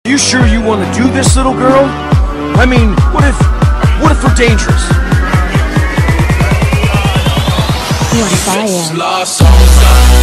You sure you want to do this, little girl? I mean, what if we're dangerous? You're fire.